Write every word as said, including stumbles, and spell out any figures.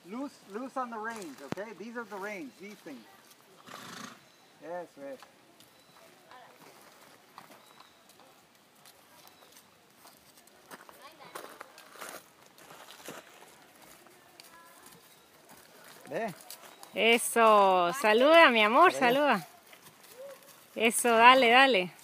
Loose, loose on the reins, okay? These are the reins, these things. Eso es. Ve. Eso, saluda mi amor, saluda. Eso, dale, dale.